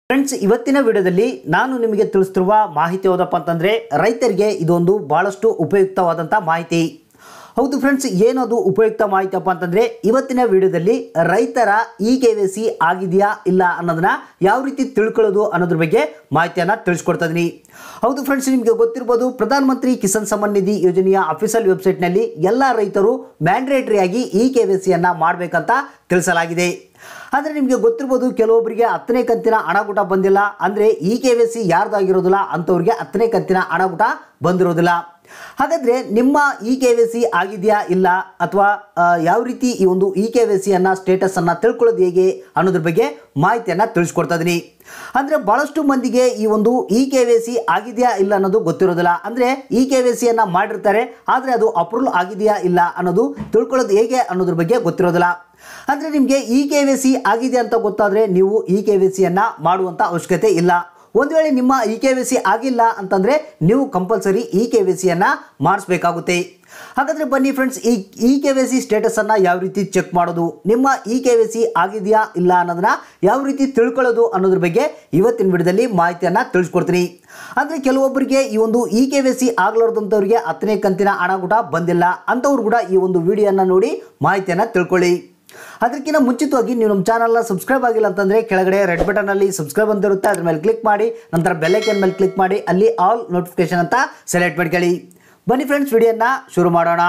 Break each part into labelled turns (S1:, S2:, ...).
S1: Friends, ಇವತ್ತಿನ ವಿಡಿಯೋದಲ್ಲಿ ನಾನು ನಿಮಗೆ ತಿಳಿಸುತ್ತಿರುವ ಮಾಹಿತಿ ಯಾವುದಪ್ಪ ಅಂತಂದ್ರೆ ರೈತರಿಗೆ ಇದೊಂದು ಬಹಳಷ್ಟು ಉಪಯುಕ್ತವಾದಂತ ಮಾಹಿತಿ. ಹೌದು ಫ್ರೆಂಡ್ಸ್, ಏನದು ಉಪಯುಕ್ತ ಮಾಹಿತಿಯಪ್ಪ ಅಂತಂದ್ರೆ ಇವತ್ತಿನ ವಿಡಿಯೋದಲ್ಲಿ ರೈತರ KYC ಆಗಿದೆಯಾ ಇಲ್ಲ ಅನ್ನೋದನ್ನ ಯಾವ ರೀತಿ ತಿಳ್ಕೊಳ್ಳೋದು ಅನ್ನೋದ್ರ ಬಗ್ಗೆ ಮಾಹಿತಿಯನ್ನ ತಿಳಿಸ್ಕೊಡ್ತಾ ಇದೀನಿ. ಹೌದು ಫ್ರೆಂಡ್ಸ್, ನಿಮಗೆ ಗೊತ್ತಿರಬಹುದು ಪ್ರಧಾನ ಮಂತ್ರಿ ಕಿಸಾನ್ ಸಮ್ಮಾನ್ ನಿಧಿ ಯೋಜನೆಯ ಅಫಿಷಿಯಲ್ ವೆಬ್ಸೈಟ್ ನಲ್ಲಿ ಎಲ್ಲಾ ರೈತರು ಮ್ಯಾಂಡೇಟರಿ ಆಗಿ KYC ಯನ್ನ ಮಾಡಬೇಕಂತ ತಿಳಿಸಲಾಗಿದೆ. ಆದರೆ ನಿಮಗೆ ಗೊತ್ತಿರಬಹುದು ಕೆಲವೊಬ್ಬರಿಗೆ 10ನೇ ಕಂತಿನ ಹಣ ಕೂಡ ಬಂದಿಲ್ಲ. ಅಂದ್ರೆ KYC ಯಾರ್ದಾಗಿರೋದಿಲ್ಲ ಅಂತವರಿಗೆ 10ನೇ ಕಂತಿನ ಹಣ ಕೂಡ ಬಂದಿರೋದಿಲ್ಲ. ಹಾಗಾದ್ರೆ ನಿಮ್ಮ KYC ಆಗಿದೆಯಾ ಇಲ್ಲ ಅಥವಾ ಯಾವ ರೀತಿ ಈ ಒಂದು KYC ಅನ್ನ ಸ್ಟೇಟಸ್ ಅನ್ನ ತಿಳ್ಕೊಳ್ಳೋದು ಹೇಗೆ ಅನ್ನೋದ್ರ ಬಗ್ಗೆ ಮಾಹಿತಿಯನ್ನ ತಿಳಿಸ್ಕೊಡ್ತಾ ಇದೀನಿ. ಅಂದ್ರೆ ಬಹಳಷ್ಟು ಮಂದಿಗೆ ಈ ಒಂದು KYC ಆಗಿದೆಯಾ ಇಲ್ಲ ಅನ್ನೋದು ಗೊತ್ತಿರೋದಿಲ್ಲ. ಅಂದ್ರೆ KYC ಅನ್ನ ಮಾಡಿರ್ತಾರೆ, ಆದ್ರೆ ಅದು ಅಪ್ರೂವಲ್ ಆಗಿದೆಯಾ ಇಲ್ಲ ಅನ್ನೋದು ತಿಳ್ಕೊಳ್ಳೋದು ಹೇಗೆ ಅನ್ನೋದ್ರ ಬಗ್ಗೆ ಗೊತ್ತಿರೋದಿಲ್ಲ. ಅಂದ್ರೆ ನಿಮಗೆ KYC ಆಗಿದೆ ಅಂತ ಗೊತ್ತಾದ್ರೆ ನೀವು KYC ಅನ್ನ ಮಾಡುವಂತ ಅವಶ್ಯಕತೆ ಇಲ್ಲ. ಒಂದು ವೇಳೆ ನಿಮ್ಮ KYC ಆಗಿಲ್ಲ ಅಂತಂದ್ರೆ ನೀವು ಕಂಪಲ್ಸರಿ KYC ಅನ್ನ ಮಾಡಿಸಬೇಕಾಗುತ್ತೆ. ಹಾಗಾದ್ರೆ ಬನ್ನಿ ಫ್ರೆಂಡ್ಸ್, ಈ KYC ಸ್ಟೇಟಸ್ ಅನ್ನ ಯಾವ ರೀತಿ ಚೆಕ್ ಮಾಡೋದು, ನಿಮ್ಮ KYC ಆಗಿದೆಯಾ ಇಲ್ಲ ಅನ್ನೋದನ್ನ ಯಾವ ರೀತಿ ತಿಳ್ಕೊಳ್ಳೋದು ಅನ್ನೋದ್ರ ಬಗ್ಗೆ ಇವತ್ತಿನ ವಿಡಿಯೋದಲ್ಲಿ ಮಾಹಿತಿಯನ್ನ ತಿಳಿಸ್ಕೊಡ್ತೀನಿ. ಅಂದ್ರೆ ಕೆಲವೊಬ್ಬರಿಗೆ ಈ ಒಂದು KYC ಆಗ್ಲಾರ್ದಂತವರಿಗೆ 10ನೇ ಕಂತಿನ ಹಣ ಕೂಡ ಬಂದಿಲ್ಲ ಅಂತವ್ರು ಕೂಡ ಈ ಒಂದು ವಿಡಿಯೋನ ನೋಡಿ ಮಾಹಿತಿಯನ್ನ ತಿಳ್ಕೊಳ್ಳಿ. ಅದಕ್ಕಿಂತ ಮುಂಚಿತವಾಗಿ ನೀವು ನಮ್ಮ ಚಾನಲ್ನ ಸಬ್ಸ್ಕ್ರೈಬ್ ಆಗಿಲ್ಲ ಅಂತಂದ್ರೆ ಕೆಳಗಡೆ ರೆಡ್ ಬಟನ್ ಅಲ್ಲಿ ಸಬ್ಸ್ಕ್ರೈಬ್ ಅಂತ ಇರುತ್ತೆ, ಅದ್ರ ಮೇಲೆ ಕ್ಲಿಕ್ ಮಾಡಿ, ನಂತರ ಬೆಲ್ ಐಕಾನ್ ಮೇಲೆ ಕ್ಲಿಕ್ ಮಾಡಿ ಅಲ್ಲಿ ಆಲ್ ನೋಟಿಫಿಕೇಶನ್ ಅಂತ ಸೆಲೆಕ್ಟ್ ಮಾಡ್ಕೊಳ್ಳಿ. ಬನ್ನಿ ಫ್ರೆಂಡ್ಸ್, ವಿಡಿಯೋನ ಶುರು ಮಾಡೋಣ.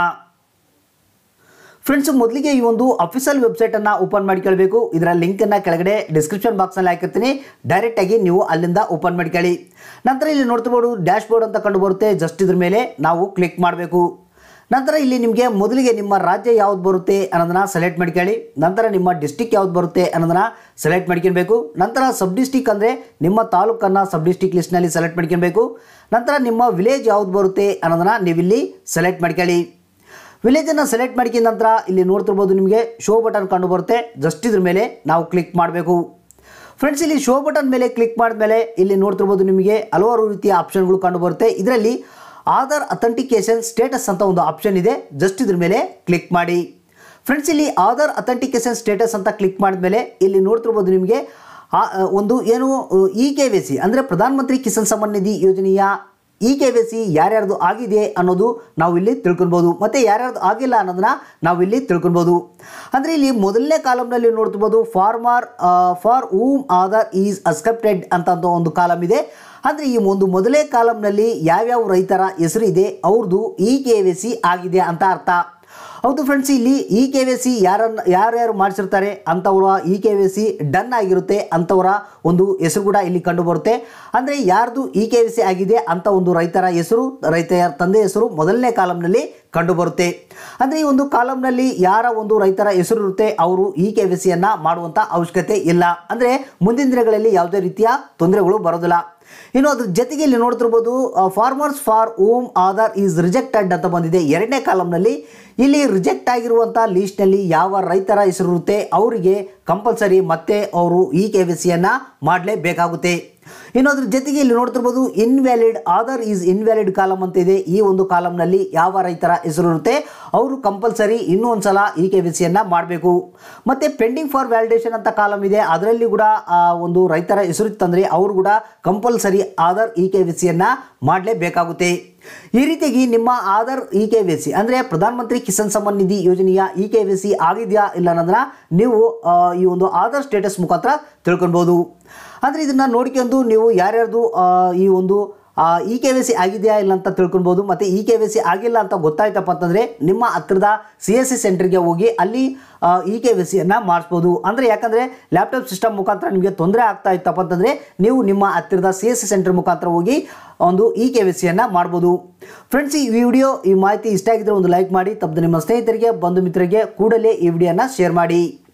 S1: ಫ್ರೆಂಡ್ಸ್, ಮೊದಲಿಗೆ ಈ ಒಂದು ಅಫಿಷಿಯಲ್ ವೆಬ್ಸೈಟ್ ಅನ್ನ ಓಪನ್ ಮಾಡ್ಕೊಳ್ಬೇಕು. ಇದರ ಲಿಂಕ್ ಅನ್ನ ಕೆಳಗಡೆ ಡಿಸ್ಕ್ರಿಪ್ಷನ್ ಬಾಕ್ಸ್ ನಲ್ಲಿ ಹಾಕಿರ್ತೀನಿ, ಡೈರೆಕ್ಟ್ ಆಗಿ ನೀವು ಅಲ್ಲಿಂದ ಓಪನ್ ಮಾಡ್ಕೊಳ್ಳಿ. ನಂತರ ಇಲ್ಲಿ ನೋಡ್ತಿರ್ಬೋದು ಡ್ಯಾಶ್ ಬೋರ್ಡ್ ಅಂತ ಕಂಡು ಬರುತ್ತೆ, ಜಸ್ಟ್ ಇದ್ರ ಮೇಲೆ ನಾವು ಕ್ಲಿಕ್ ಮಾಡಬೇಕು. ನಂತರ ಇಲ್ಲಿ ನಿಮಗೆ ಮೊದಲಿಗೆ ನಿಮ್ಮ ರಾಜ್ಯ ಯಾವ್ದು ಬರುತ್ತೆ ಅನ್ನೋದನ್ನ ಸೆಲೆಕ್ಟ್ ಮಾಡ್ಕೊಳ್ಳಿ. ನಂತರ ನಿಮ್ಮ ಡಿಸ್ಟಿಕ್ ಯಾವ್ದು ಬರುತ್ತೆ ಅನ್ನೋದನ್ನ ಸೆಲೆಕ್ಟ್ ಮಾಡ್ಕೊಳ್ಬೇಕು. ನಂತರ ಸಬ್ ಡಿಸ್ಟಿಕ್ ಅಂದರೆ ನಿಮ್ಮ ತಾಲೂಕನ್ನು ಸಬ್ ಡಿಸ್ಟಿಕ್ ಲಿಸ್ಟ್ನಲ್ಲಿ ಸೆಲೆಕ್ಟ್ ಮಾಡ್ಕೊಳ್ಬೇಕು. ನಂತರ ನಿಮ್ಮ ವಿಲೇಜ್ ಯಾವ್ದು ಬರುತ್ತೆ ಅನ್ನೋದನ್ನ ನೀವಿಲ್ಲಿ ಸೆಲೆಕ್ಟ್ ಮಾಡ್ಕೊಳ್ಳಿ. ವಿಲೇಜನ್ನು ಸೆಲೆಕ್ಟ್ ಮಾಡ್ಕೊಂಡ ನಂತರ ಇಲ್ಲಿ ನೋಡ್ತಿರ್ಬೋದು ನಿಮಗೆ ಶೋ ಬಟನ್ ಕಂಡು ಬರುತ್ತೆ, ಜಸ್ಟ್ ಇದ್ರ ಮೇಲೆ ನಾವು ಕ್ಲಿಕ್ ಮಾಡಬೇಕು. ಫ್ರೆಂಡ್ಸ್, ಇಲ್ಲಿ ಶೋ ಬಟನ್ ಮೇಲೆ ಕ್ಲಿಕ್ ಮಾಡಿದ್ಮೇಲೆ ಇಲ್ಲಿ ನೋಡ್ತಿರ್ಬೋದು ನಿಮಗೆ ಹಲವಾರು ರೀತಿಯ ಆಪ್ಷನ್ಗಳು ಕಂಡು ಬರುತ್ತೆ. ಇದರಲ್ಲಿ ಆಧಾರ್ ಅಥೆಂಟಿಕೇಶನ್ ಸ್ಟೇಟಸ್ ಅಂತ ಒಂದು ಆಪ್ಷನ್ ಇದೆ, ಜಸ್ಟ್ ಇದ್ರ ಮೇಲೆ ಕ್ಲಿಕ್ ಮಾಡಿ. ಫ್ರೆಂಡ್ಸ್, ಇಲ್ಲಿ ಆಧಾರ್ ಅಥೆಂಟಿಕೇಶನ್ ಸ್ಟೇಟಸ್ ಅಂತ ಕ್ಲಿಕ್ ಮಾಡಿದ್ಮೇಲೆ ಇಲ್ಲಿ ನೋಡ್ತಿರ್ಬೋದು ನಿಮಗೆ ಒಂದು ಏನು KYC ಅಂದರೆ ಪ್ರಧಾನ ಮಂತ್ರಿ ಕಿಸಾನ್ ಸಮ್ಮಾನ್ ನಿಧಿ ಯೋಜನೆಯ KYC ಯಾರ್ಯಾರ್ದು ಆಗಿದೆ ಅನ್ನೋದು ನಾವು ಇಲ್ಲಿ ತಿಳ್ಕೊಳ್ಬೋದು, ಮತ್ತು ಯಾರ್ಯಾರ್ದು ಆಗಿಲ್ಲ ಅನ್ನೋದನ್ನ ನಾವು ಇಲ್ಲಿ ತಿಳ್ಕೊಳ್ಬೋದು. ಅಂದರೆ ಇಲ್ಲಿ ಮೊದಲನೇ ಕಾಲಮ್ನಲ್ಲಿ ನೋಡ್ತಿರ್ಬೋದು for whom Aadhaar is accepted ಅಂತ ಒಂದು ಕಾಲಮ್ ಇದೆ. ಅಂದರೆ ಈ ಒಂದು ಮೊದಲನೇ ಕಾಲಮ್ನಲ್ಲಿ ಯಾವ್ಯಾವ ರೈತರ ಹೆಸರು ಇದೆ ಅವ್ರದ್ದು KYC ಆಗಿದೆ ಅಂತ ಅರ್ಥ. ಹೌದು ಫ್ರೆಂಡ್ಸ್, ಇಲ್ಲಿ KYC ಯಾರ್ಯಾರು ಮಾಡಿಸಿರ್ತಾರೆ ಅಂಥವ್ರ KYC ಡನ್ ಆಗಿರುತ್ತೆ ಅಂಥವರ ಒಂದು ಹೆಸರು ಕೂಡ ಇಲ್ಲಿ ಕಂಡು ಬರುತ್ತೆ. ಅಂದರೆ ಯಾರ್ದು KYC ಆಗಿದೆ ಅಂತ ಒಂದು ರೈತರ ಹೆಸರು, ರೈತರ ತಂದೆ ಹೆಸರು ಮೊದಲನೇ ಕಾಲಮ್ನಲ್ಲಿ ಕಂಡು ಬರುತ್ತೆ. ಅಂದರೆ ಈ ಒಂದು ಕಾಲಮ್ನಲ್ಲಿ ಯಾರ ಒಂದು ರೈತರ ಹೆಸರು ಇರುತ್ತೆ ಅವರು KYC ಅನ್ನ ಮಾಡುವಂಥ ಅವಶ್ಯಕತೆ ಇಲ್ಲ. ಅಂದರೆ ಮುಂದಿನ ದಿನಗಳಲ್ಲಿ ಯಾವುದೇ ರೀತಿಯ ತೊಂದರೆಗಳು ಬರೋದಿಲ್ಲ. ಇನ್ನು ಅದ್ರ ಜೊತೆಗೆ ಇಲ್ಲಿ ನೋಡ್ತಿರ್ಬೋದು farmers for whom Aadhaar is rejected ಅಂತ ಬಂದಿದೆ ಎರಡನೇ ಕಾಲಮ್ನಲ್ಲಿ. ಇಲ್ಲಿ ರಿಜೆಕ್ಟ್ ಆಗಿರುವಂಥ ಲೀಸ್ಟ್ನಲ್ಲಿ ಯಾವ ರೈತರ ಹೆಸರು ಇರುತ್ತೆ ಅವರಿಗೆ ಕಂಪಲ್ಸರಿ ಮತ್ತೆ ಅವರು KYC ಅನ್ನ ಮಾಡಲೇಬೇಕಾಗುತ್ತೆ. ಇನ್ನು ಅದ್ರ ಜೊತೆಗೆ ಇಲ್ಲಿ ನೋಡ್ತಿರ್ಬೋದು invalid Aadhaar is invalid column ಅಂತ ಇದೆ. ಈ ಒಂದು ಕಾಲಮ್ನಲ್ಲಿ ಯಾವ ರೈತರ ಹೆಸರು ಇರುತ್ತೆ ಅವರು ಕಂಪಲ್ಸರಿ ಇನ್ನೂ ಒಂದ್ಸಲ KYC ಅನ್ನ ಮಾಡಬೇಕು. ಮತ್ತೆ ಪೆಂಡಿಂಗ್ ಫಾರ್ ವ್ಯಾಲಿಡೇಷನ್ ಅಂತ ಕಾಲಮ್ ಇದೆ, ಅದರಲ್ಲಿ ಕೂಡ ಒಂದು ರೈತರ ಹೆಸರು ಇತ್ತಂದ್ರೆ ಅವರು ಕೂಡ ಕಂಪಲ್ಸರಿ ಆಧಾರ್ KYC ಅನ್ನ ಮಾಡಲೇಬೇಕಾಗುತ್ತೆ. ಈ ರೀತಿಯಾಗಿ ನಿಮ್ಮ ಆಧಾರ್ KYC ಅಂದರೆ ಪ್ರಧಾನ ಮಂತ್ರಿ ಕಿಸಾನ್ ಸಮ್ಮಾನ್ ನಿಧಿ ಯೋಜನೆಯ KYC ಆಗಿದೆಯಾ ಇಲ್ಲ ಅನ್ನೋದನ್ನ ನೀವು ಈ ಒಂದು ಆಧಾರ್ ಸ್ಟೇಟಸ್ ಮುಖಾಂತರ ತಿಳ್ಕೊಳ್ಬೋದು. ಅಂದರೆ ಇದನ್ನು ನೋಡ್ಕೊಂಡು ನೀವು ಯಾರ್ಯಾರ್ದು ಈ ಒಂದು KYC ಆಗಿದೆಯಾ ಇಲ್ಲ ಅಂತ ತಿಳ್ಕೊಳ್ಬೋದು. ಮತ್ತು KYC ಆಗಿಲ್ಲ ಅಂತ ಗೊತ್ತಾಯ್ತಪ್ಪ ಅಂತಂದರೆ ನಿಮ್ಮ ಹತ್ತಿರದ CSC ಸೆಂಟರ್ಗೆ ಹೋಗಿ ಅಲ್ಲಿ KYC ಅನ್ನ ಮಾಡಿಸ್ಬೋದು. ಅಂದರೆ ಯಾಕಂದರೆ ಲ್ಯಾಪ್ಟಾಪ್ ಸಿಸ್ಟಮ್ ಮುಖಾಂತರ ನಿಮಗೆ ತೊಂದರೆ ಆಗ್ತಾ ಇತ್ತಪ್ಪ ಅಂತಂದರೆ ನೀವು ನಿಮ್ಮ ಹತ್ತಿರದ CSC ಸೆಂಟರ್ ಮುಖಾಂತರ ಹೋಗಿ ಒಂದು KYC ಅನ್ನ ಮಾಡ್ಬೋದು. ಫ್ರೆಂಡ್ಸ್, ಈ ಮಾಹಿತಿ ಇಷ್ಟ ಆಗಿದ್ರೆ ಒಂದು ಲೈಕ್ ಮಾಡಿ, ತಪ್ಪದೆ ನಿಮ್ಮ ಸ್ನೇಹಿತರಿಗೆ ಬಂಧು ಮಿತ್ರರಿಗೆ ಕೂಡಲೇ ಈ ವಿಡಿಯೋನ ಶೇರ್ ಮಾಡಿ.